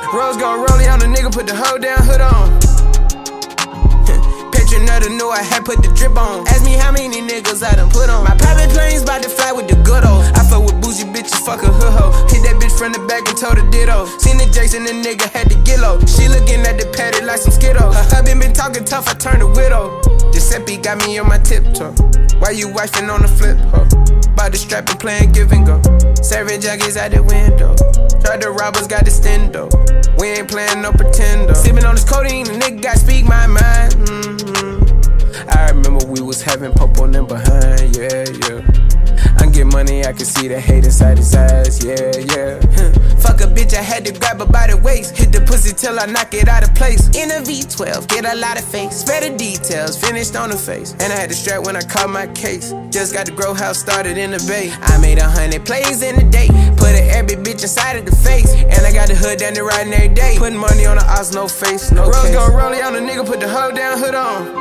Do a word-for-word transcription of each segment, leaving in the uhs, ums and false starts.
Rose gon' roll it on the nigga, put the hoe down, hood on. Petronetta knew I had put the drip on. Ask me how many niggas I done put on. My private plane's bout to fly with the good old. I fuck with bougie bitches, fuck a hood hoe. Hit that bitch from the back and told her ditto. Seen the Jason, the nigga had to get low. She looking at the patty like some Skittles. Her husband been talking tough, I turned a widow. Giuseppe got me on my tiptoe. Why you wifing on the flip, ho? By the strap and playing give and go. Serving junkies out the window. Tried to rob us, got the stendo. We ain't playing no pretendo. Sipping on this codeine, the nigga got speak my mind. Mm-hmm. I remember we was having pop on them behind, yeah, yeah. I get money, I can see the hate inside his eyes, yeah, yeah. Fuck a bitch, I had to grab her by the waist. Hit the pussy till I knock it out of place. In a V twelve, get a lot of face. Spare the details, finished on the face. And I had to strap when I caught my case. Just got the grow house started in the bay. I made a hundred plays in a day. Put a every bitch inside of the face. And I got the hood down the riding every day. Putting money on the odds, no face, no Rose case. Rose gon' roll it on the nigga, put the hoe down, hood on.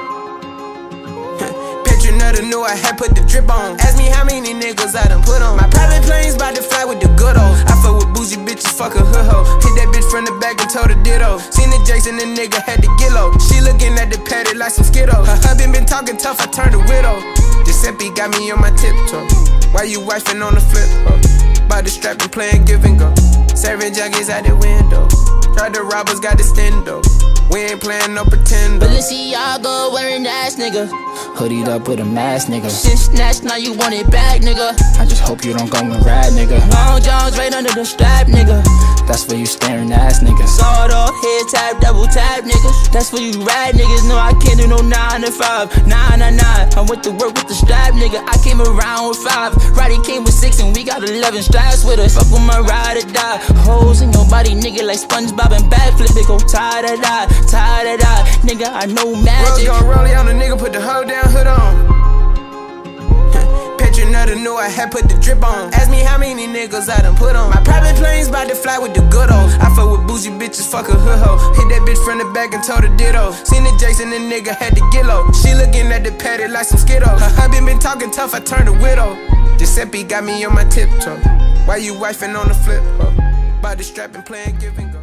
Petronetta knew I had put the drip on. Ask me how many niggas I done put on. My private plane's bout to fly with the good old. I fuck with bougie bitches, fuck a hood hoe. Hit that bitch from the back and told her ditto. Seen the Jason, the nigga had to get low. She looking at the patty like some Skittles. Her husband been talking tough, I turned a widow. Giuseppe got me on my tiptoe. Why you wifing on the flip, ho? By the strap and playing give and go. Serving junkies out the window. Tried to rob us, got the stendo. We ain't playing no pretend. Balenciaga wearing ass nigga. Hoodied up with a mask nigga. Shit snatched, now you want it back nigga. I just hope you don't go and ride nigga. Long Johns right under the strap nigga. That's where you staring ass niggas. Sawed off, head tap, double tap niggas. That's where you ride niggas. No, I can't do no nine to five. Nine to nine. I went to work with the strap nigga. I came around with five. Roddy came with six and we got eleven straps with us. Fuck with my ride or die. Hoes in your body nigga like SpongeBob and backflip. It go tie to die. Tired of that, nigga, I know magic. Rose gon' roll it on the nigga, put the hoe down, hood on. Petronetta knew I had put the drip on. Ask me how many niggas I done put on. My private plane's bout to fly with the good old. I fuck with bougie bitches, fuck a hood hoe. Hit that bitch from the back and told her ditto. Seen the Jason, the nigga had to get low. She looking at the patty like some Skittles. Her husband been talking tough, I turned a widow. Giuseppe got me on my tiptoe. Why you wifing on the flip, ho? By the strap and playing give and go.